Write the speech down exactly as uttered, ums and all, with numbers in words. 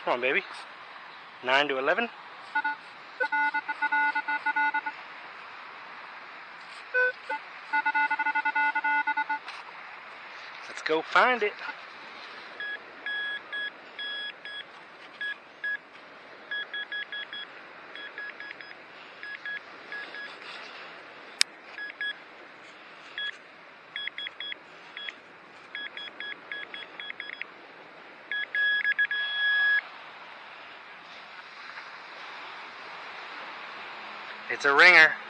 Come on, baby. nine to eleven. Let's go find it. It's a ringer.